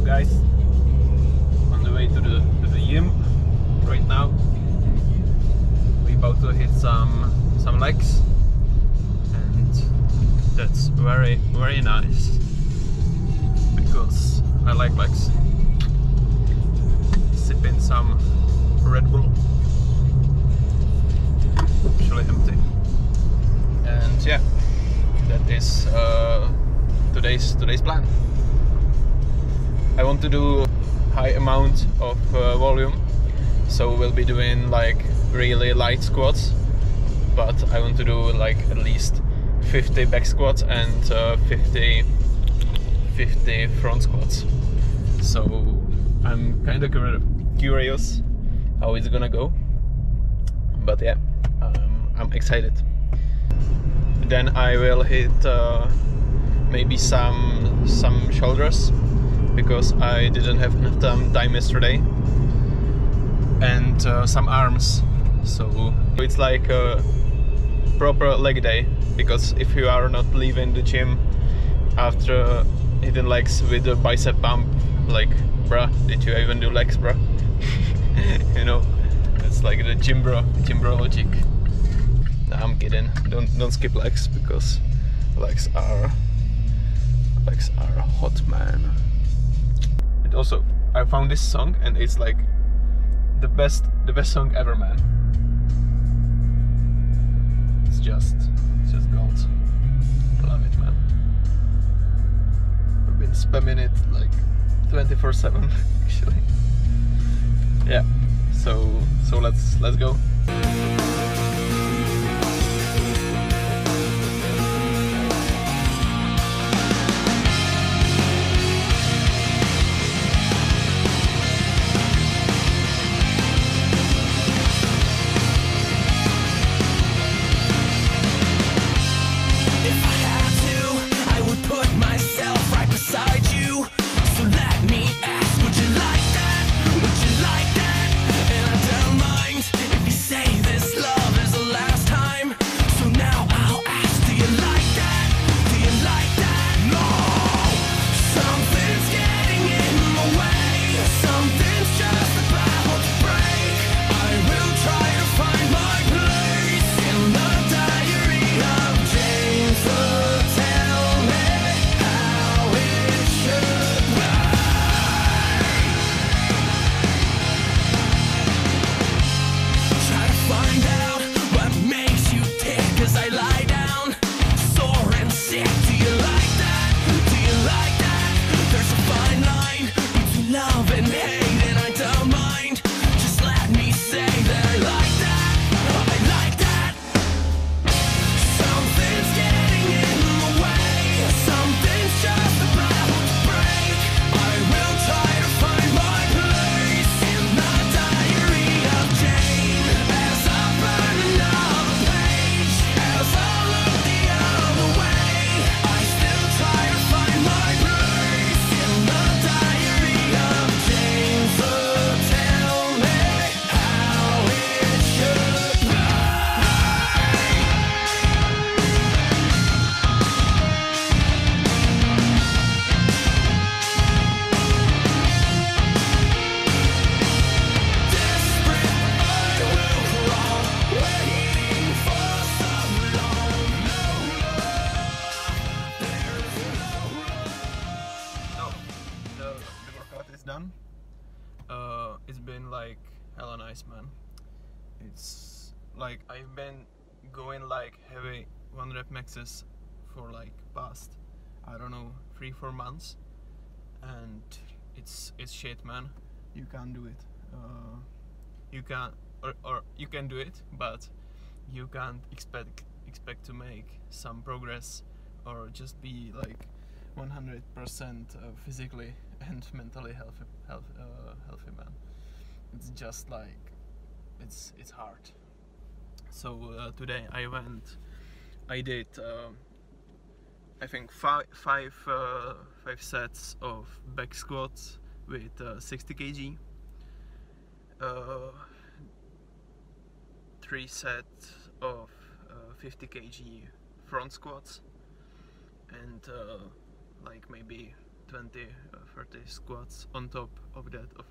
guys, on the way to the gym right now. We're about to hit some legs, and that's very nice because I like legs. Sipping some Red Bull, actually empty, and yeah, that is today's plan. I want to do high amount of volume, so we'll be doing like really light squats, but I want to do like at least 50 back squats and 50 front squats. So I'm kind of curious how it's gonna go, but yeah, I'm excited. Then I will hit maybe some shoulders, because I didn't have enough time yesterday, and some arms. So it's like a proper leg day, because if you are not leaving the gym after hitting legs with the bicep pump, like, bruh, did you even do legs, bruh? You know, it's like the gym bro logic. Nah, I'm kidding. Don't skip legs, because legs are hot, man. And also, I found this song, and it's like the best song ever, man. It's just gold. Love it, man. I've been spamming it like 24/7, actually. Yeah. So let's go. Done. It's been like hella nice, man. It's like I've been going like heavy 1 rep maxes for like past, I don't know, 3-4 months, and it's shit, man. You can't do it. You can or you can do it, but you can't expect to make some progress or just be like 100% physically and mentally healthy, man. It's just like it's hard. So today I did I think five sets of back squats with 60 kg, 3 sets of 50 kg front squats, and like maybe 20 30 squats on top of that, of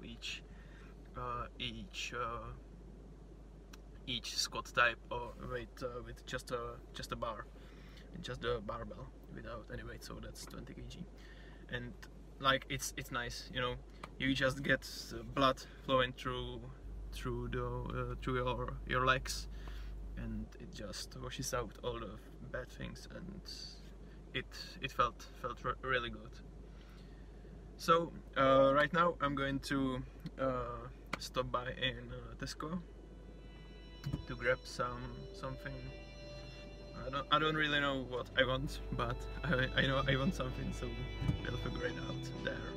each squat type or weight with just a bar, just the barbell without any weight. So that's 20 kg, and like it's nice, you know. You just get blood flowing through your legs, and it just washes out all the bad things, and it felt really good. So right now I'm going to stop by in Tesco to grab something. I don't really know what I want, but I know I want something, so we'll figure it out there.